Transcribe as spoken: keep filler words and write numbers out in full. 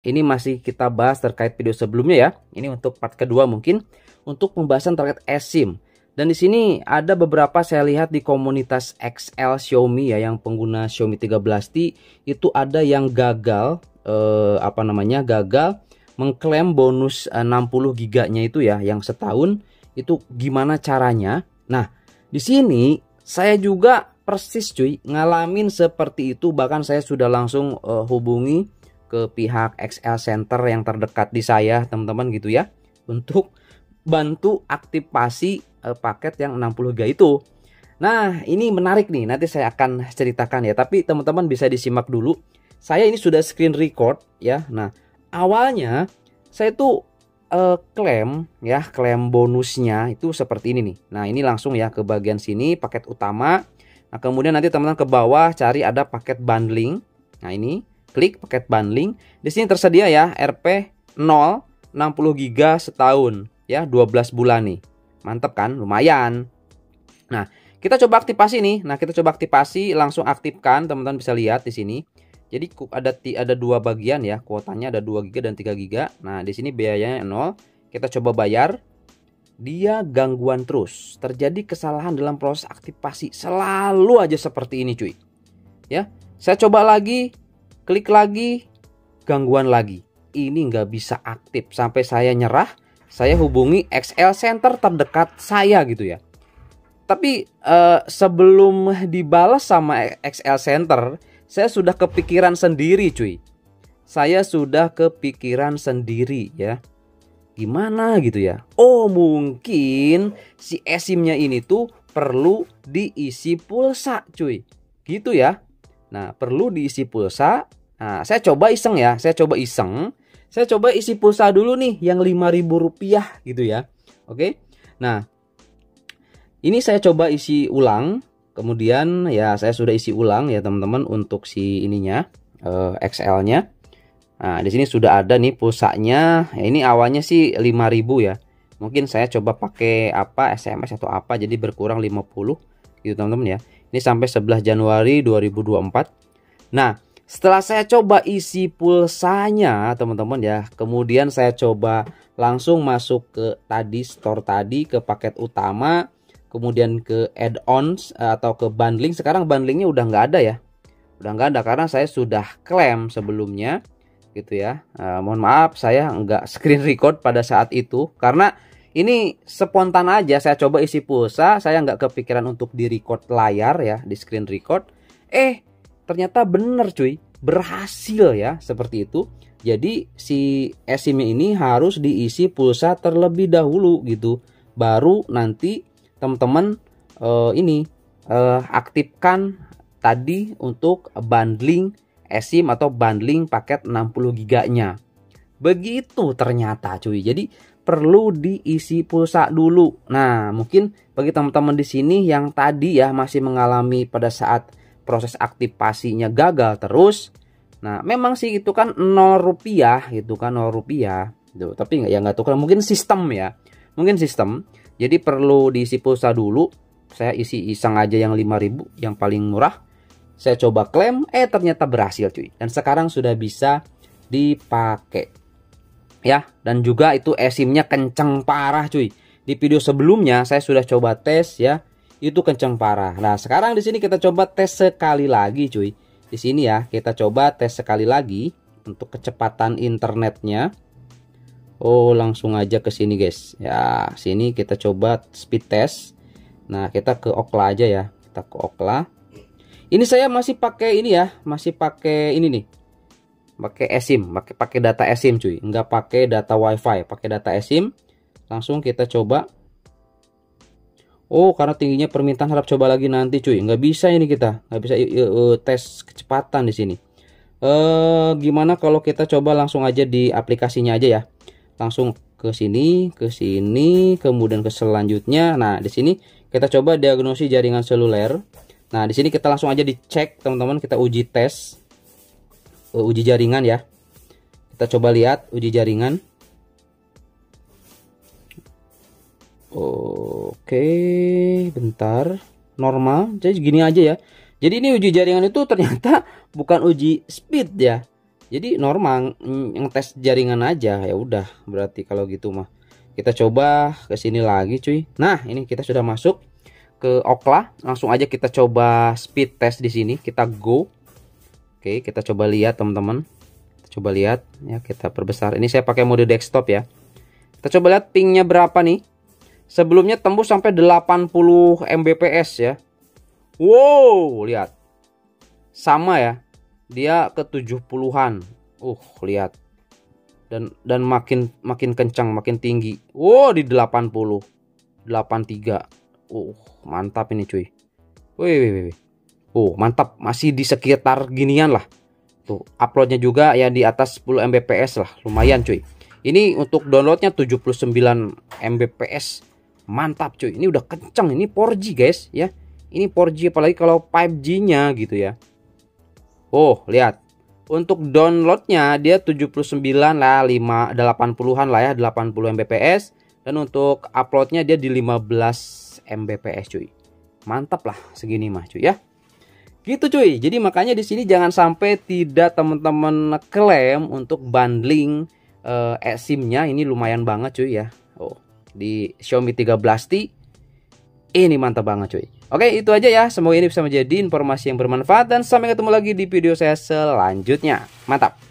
Ini masih kita bahas terkait video sebelumnya ya. Ini untuk part kedua mungkin untuk pembahasan terkait eSIM. Dan di sini ada beberapa saya lihat di komunitas X L Xiaomi ya, yang pengguna Xiaomi tiga belas T itu ada yang gagal eh, apa namanya? gagal mengklaim bonus enam puluh giganya itu ya, yang setahun. Itu gimana caranya? Nah, di sini saya juga persis cuy ngalamin seperti itu, bahkan saya sudah langsung uh, hubungi ke pihak X L Center yang terdekat di saya, teman-teman gitu ya, untuk bantu aktifasi uh, paket yang enam puluh giga itu. Nah, ini menarik nih, nanti saya akan ceritakan ya, tapi teman-teman bisa disimak dulu. Saya ini sudah screen record ya. Nah, awalnya saya tuh uh, klaim ya, klaim bonusnya itu seperti ini nih. Nah, ini langsung ya ke bagian sini paket utama. Nah, kemudian nanti teman-teman ke bawah cari ada paket bundling. Nah, ini klik paket bundling. Di sini tersedia ya R P nol enam puluh giga setahun ya, dua belas bulan nih. Mantep kan? Lumayan. Nah, kita coba aktifasi nih. Nah, kita coba aktifasi, langsung aktifkan. Teman-teman bisa lihat di sini. Jadi ada ada dua bagian ya, kuotanya ada dua giga dan tiga giga. Nah, di sini biayanya nol. Kita coba bayar. Dia gangguan terus. Terjadi kesalahan dalam proses aktifasi. Selalu aja seperti ini cuy. Ya, saya coba lagi, klik lagi, gangguan lagi. Ini nggak bisa aktif. Sampai saya nyerah, saya hubungi X L Center terdekat saya gitu ya. Tapi eh, sebelum dibalas sama X L Center, saya sudah kepikiran sendiri cuy. Saya sudah kepikiran sendiri ya. Gimana gitu ya? Oh, mungkin si eSIM-nya ini tuh perlu diisi pulsa cuy. Gitu ya. Nah, perlu diisi pulsa. Nah, saya coba iseng ya. Saya coba iseng. Saya coba isi pulsa dulu nih yang lima ribu rupiah gitu ya. Oke. Nah, ini saya coba isi ulang. Kemudian ya saya sudah isi ulang ya teman-teman untuk si ininya eh, X L-nya. Nah, di sini sudah ada nih pulsanya. Ya, ini awalnya sih lima ribu ya. Mungkin saya coba pakai apa S M S atau apa jadi berkurang lima puluh gitu teman-teman ya. Ini sampai sebelas Januari dua ribu dua puluh empat. Nah, setelah saya coba isi pulsanya teman-teman ya, kemudian saya coba langsung masuk ke tadi store tadi, ke paket utama, kemudian ke add-ons atau ke bundling. Sekarang bundlingnya udah nggak ada ya. Udah nggak ada karena saya sudah klaim sebelumnya gitu ya. Uh, mohon maaf saya nggak screen record pada saat itu karena ini spontan aja. Saya coba isi pulsa, saya nggak kepikiran untuk di record layar ya, di screen record. Eh ternyata bener cuy, berhasil ya seperti itu. Jadi si eSIM ini harus diisi pulsa terlebih dahulu gitu, baru nanti teman-teman uh, ini uh, aktifkan tadi untuk bundling eSIM atau bundling paket enam puluh giganya. Begitu ternyata cuy. Jadi perlu diisi pulsa dulu. Nah, mungkin bagi teman-teman di sini yang tadi ya masih mengalami pada saat proses aktifasinya gagal terus. Nah, memang sih itu kan nol rupiah gitu kan, nol rupiah. Gitu. Tapi ya nggak tahu, mungkin sistem ya. Mungkin sistem. Jadi perlu diisi pulsa dulu. Saya isi iseng aja yang lima ribu yang paling murah. Saya coba klaim, eh ternyata berhasil cuy. Dan sekarang sudah bisa dipakai. Ya, dan juga itu eSIM-nya kenceng parah cuy. Di video sebelumnya saya sudah coba tes ya. Itu kenceng parah. Nah, sekarang di sini kita coba tes sekali lagi cuy. Di sini ya, kita coba tes sekali lagi untuk kecepatan internetnya. Oh, langsung aja ke sini guys. Ya, sini kita coba speed test. Nah, kita ke Ookla aja ya. Kita ke Ookla. Ini saya masih pakai ini ya, masih pakai ini nih. Pakai eSIM, pakai pakai data eSIM cuy, nggak pakai data WiFi, pakai data eSIM. Langsung kita coba. Oh, karena tingginya permintaan, harap coba lagi nanti cuy. Nggak bisa ini kita, nggak bisa uh, tes kecepatan di sini. Uh, gimana kalau kita coba langsung aja di aplikasinya aja ya. Langsung ke sini, ke sini, kemudian ke selanjutnya. Nah, di sini kita coba diagnosis jaringan seluler. Nah, di sini kita langsung aja dicek teman-teman, kita uji tes, uh, uji jaringan ya. Kita coba lihat uji jaringan. Oke, bentar, normal, jadi gini aja ya. Jadi ini uji jaringan itu ternyata bukan uji speed ya, Jadi normal ngetes jaringan aja ya udah. Berarti kalau gitu mah kita coba ke sini lagi cuy. Nah, ini kita sudah masuk ke Ookla. Langsung aja kita coba speed test di sini. Kita go. Oke, kita coba lihat teman-teman. Kita coba lihat ya, kita perbesar. Ini saya pakai mode desktop ya. Kita coba lihat pingnya berapa nih. Sebelumnya tembus sampai delapan puluh megabits per second ya. Wow, lihat. Sama ya. Dia ke tujuh puluhan. Uh, lihat. Dan dan makin makin kencang, makin tinggi. Wow, di delapan puluh. delapan puluh tiga. Uh, mantap ini cuy. Wih, wih, wih. Uh, mantap. Masih di sekitar ginian lah. Tuh, uploadnya juga ya di atas sepuluh megabits per second lah. Lumayan cuy. Ini untuk downloadnya tujuh puluh sembilan megabits per second. Mantap cuy. Ini udah kencang. Ini four G guys ya. Ini four G apalagi kalau five G-nya gitu ya. Oh, lihat. Untuk downloadnya dia tujuh puluh sembilan lah, lima delapan puluhan lah ya, delapan puluh megabits per second. Dan untuk uploadnya dia di lima belas megabits per second cuy. Mantap lah segini mah cuy ya. Gitu cuy. Jadi makanya di sini jangan sampai tidak teman-teman klaim untuk bundling uh, eSIM-nya. Ini lumayan banget cuy ya. Oh, di Xiaomi tiga belas T ini mantap banget cuy. Oke, itu aja ya. Semoga ini bisa menjadi informasi yang bermanfaat dan sampai ketemu lagi di video saya selanjutnya. Mantap.